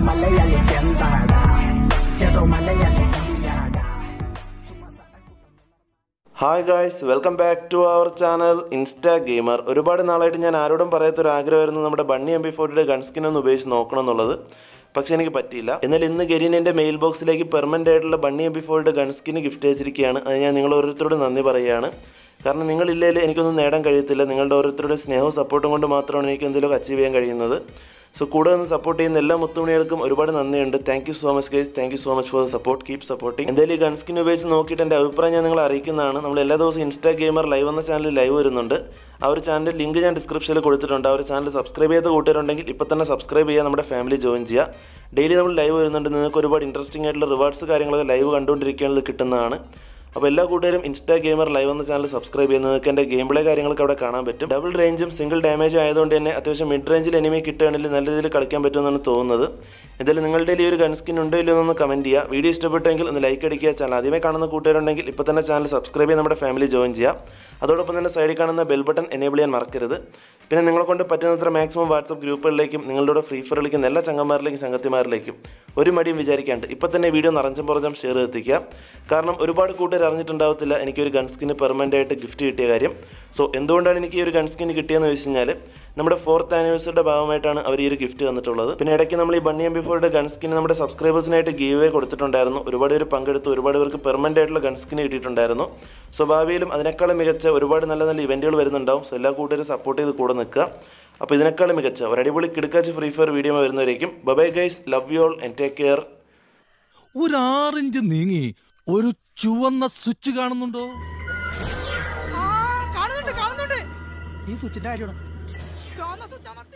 Hi guys, welcome back to our channel INSTAGAMER. ഒരുപാട് നാളായിട്ട് ഞാൻ ആരോടും പറയാത്തൊരു ആഗ്രഹമായിരുന്നു നമ്മുടെ ബണ്ണി Mp40യുടെ ഗൺ സ്കിൻ ഒന്ന് ഉപയോഗിച്ച് നോക്കണം എന്നുള്ളത്. പക്ഷേ എനിക്ക് പറ്റിയില്ല. എന്നാൽ ഇന്ന് ഗരീനന്റെ മെയിൽ ബോക്സിലേക്ക് പെർമനന്റ് ആയിട്ടുള്ള ബണ്ണി Mp40യുടെ ഗൺ സ്കിൻ ഗിഫ്റ്റ് അയച്ചിരിക്കുകയാണ്. അത് ഞാൻ നിങ്ങൾ ഓരോരുത്തരോട് നന്ദി പറയുകയാണ്. കാരണം നിങ്ങളില്ലെങ്കിൽ എനിക്കൊന്നും നേടാൻ കഴിയത്തില്ല. നിങ്ങളുടെ ഓരോരുത്തരുടെ സ്നേഹവും സപ്പോർട്ടും കൊണ്ട് മാത്രമാണ് എനിക്ക് എന്തെങ്കിലും അച്ചീവ് ചെയ്യാൻ കഴിയുന്നത്. സോ കൂടെ നിന്ന് സപ്പോർട്ട് ചെയ്യുന്ന എല്ലാ മുത്തുമണികൾക്കും ഒരുപാട് നന്ദിയുണ്ട്. Thank you so much guys. Thank you so much for the support. Keep supporting. എന്തായാലും ഈ ഗൺ സ്കിൻ ഉപയോഗിച്ച് നോക്കിയിട്ട് എൻ്റെ അഭിപ്രായം ഞാൻ നിങ്ങളെ അറിയിക്കുന്നതാണ്. നമ്മൾ എല്ലാ ദിവസവും ഇൻസ്റ്റാഗെയിമർ ലൈവ് എന്ന ചാനലിൽ ലൈവ് വരുന്നുണ്ട്. ആ ഒരു ചാനലിൻ്റെ ലിങ്ക് ഞാൻ ഡിസ്ക്രിപ്ഷനിൽ കൊടുത്തിട്ടുണ്ട്. ആ ഒരു ചാനൽ സബ്സ്ക്രൈബ് ചെയ്ത കൂട്ടുകാരുണ്ടെങ്കിൽ ഇപ്പോൾ തന്നെ സബ്സ്ക്രൈബ് ചെയ്യുക, നമ്മുടെ ഫാമിലി ജോയിൻ ചെയ്യുക. ഡെയിലി നമ്മൾ ലൈവ് വരുന്നുണ്ട്. നിങ്ങൾക്ക് ഒരുപാട് ഇൻട്രസ്റ്റിംഗ് ആയിട്ടുള്ള റിവാർഡ്സ് കാര്യങ്ങളൊക്കെ ലൈവ് കണ്ടുകൊണ്ടിരിക്കുകയാണെങ്കിൽ കിട്ടുന്നതാണ്. അപ്പോൾ എല്ലാ കൂട്ടുകാരും ഇൻസ്റ്റാഗെയിമർ ലൈവ് എന്ന ചാനൽ സബ്സ്ക്രൈബ് ചെയ്യുന്നത് നിങ്ങൾക്ക് എൻ്റെ ഗെയിം പ്ലേ കാര്യങ്ങളൊക്കെ അവിടെ കാണാൻ പറ്റും. ഡബിൾ റേഞ്ചും സിംഗിൾ ഡാമേജും ആയതുകൊണ്ട് തന്നെ അത്യാവശ്യം മിഡ് റേഞ്ചിൽ എനിമി കിട്ടുകയാണെങ്കിൽ നല്ല രീതിയിൽ കളിക്കാൻ പറ്റുമെന്നാണ് തോന്നുന്നത്. എന്തായാലും നിങ്ങളുടെ ഈ ഒരു ഗൺ സ്കിൻ ഉണ്ടോ ഇല്ലയോ എന്നൊന്ന് കമൻറ്റ് ചെയ്യുക. വീഡിയോ ഇഷ്ടപ്പെട്ടെങ്കിൽ ഒന്ന് ലൈക്ക് അടിക്കുക. ചാനൽ ആദ്യമേ കാണുന്ന കൂട്ടുകാരുണ്ടെങ്കിൽ ഇപ്പോൾ തന്നെ ചാനൽ സബ്സ്ക്രൈബ് ചെയ്ത് നമ്മുടെ ഫാമിലി ജോയിൻ ചെയ്യുക. അതോടൊപ്പം തന്നെ സൈഡിൽ കാണുന്ന ബെൽ ബട്ടൺ എനേബിൾ ചെയ്യാൻ മറക്കരുത്. പിന്നെ നിങ്ങളെ കൊണ്ട് പറ്റുന്നത്ര മാക്സിമം വാട്സപ്പ് ഗ്രൂപ്പുകളിലേക്കും നിങ്ങളുടെ ഫ്രീ ഫയർ കളിക്കുന്ന എല്ലാ ചങ്ങന്മാരിലേക്കും സംഗത്തിമാരിലേക്കും ഒരു മടിയും വിചാരിക്കാണ്ട് ഇപ്പോൾ തന്നെ വീഡിയോ നിറഞ്ചും പുറഞ്ഞും ഷെയർ എത്തിക്കുക. കാരണം ഒരുപാട് കൂട്ടുകാർ അറിഞ്ഞിട്ടുണ്ടാവത്തില്ല എനിക്കൊരു ഗൺ സ്കിന് പെർമനൻ്റ് ആയിട്ട് ഗിഫ്റ്റ് കിട്ടിയ കാര്യം. സോ എന്തുകൊണ്ടാണ് എനിക്ക് ഈ ഒരു ഗൺ സ്കിന് കിട്ടിയെന്ന് ചോദിച്ചു കഴിഞ്ഞാൽ നമ്മുടെ 4th ആനിവേഴ്സറിയുടെ ഭാഗമായിട്ടാണ് അവർ ഈ ഒരു ഗിഫ്റ്റ് തന്നിട്ടുള്ളത്. പിന്നെ ഇടയ്ക്ക് നമ്മൾ ഈ ബണ്ണി Mp40യുടെ ഗൺ സ്കിന് നമ്മുടെ സബ്സ്ക്രൈബേഴ്സിനായിട്ട് ഗീവ് അവേ കൊടുത്തിട്ടുണ്ടായിരുന്നു. ഒരുപാട് പേര് പങ്കെടുത്തു. ഒരുപാട് പേർക്ക് പെർമനൻ്റ് ആയിട്ടുള്ള ഗൺ സ്കിന് കിട്ടിയിട്ടുണ്ടായിരുന്നു. സോ ഭാവിയിലും അതിനേക്കാളും മികച്ച ഒരുപാട് നല്ല നല്ല ഇവൻറ്റുകൾ വരുന്നുണ്ടാവും. സോ എല്ലാ കൂട്ടുകാരും സപ്പോർട്ട് ചെയ്ത് കൂടെ നിൽക്കുക. അപ്പോൾ ഇതിനേക്കാളും മികച്ച ഒരു അടിപൊളി കിടക്കാച്ച് ഫ്രീ ഫയർ വീഡിയോ വരുന്നവരേക്കും. Bye guys, love you all and take care. ഒരു 6 ഇഞ്ച് നീങ്ങി ഒരു ചുവന്ന സ്വിച്ച് കാണുന്നുണ്ടോ? കാണുന്നുണ്ട്. ഈ സ്വിച്ചിന്റെ കാര്യമാണ്.